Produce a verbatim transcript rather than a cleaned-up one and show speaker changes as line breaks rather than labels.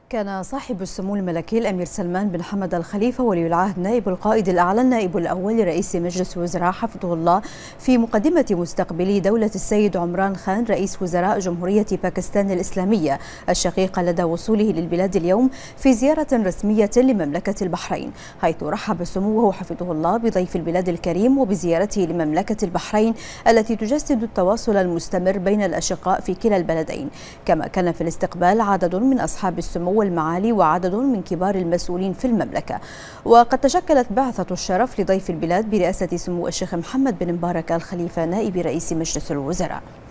كان صاحب السمو الملكي الأمير سلمان بن حمد الخليفة ولي العهد نائب القائد الأعلى النائب الأول لرئيس مجلس الوزراء حفظه الله في مقدمة مستقبلي دولة السيد عمران خان رئيس وزراء جمهورية باكستان الإسلامية الشقيقة لدى وصوله للبلاد اليوم في زيارة رسمية لمملكة البحرين، حيث رحب سموه حفظه الله بضيف البلاد الكريم وبزيارته لمملكة البحرين التي تجسد التواصل المستمر بين الأشقاء في كلا البلدين. كما كان في الاستقبال عدد من أصحاب السمو والمعالي وعدد من كبار المسؤولين في المملكة. وقد تشكلت بعثة الشرف لضيف البلاد برئاسة سمو الشيخ محمد بن مبارك الخليفة نائب رئيس مجلس الوزراء.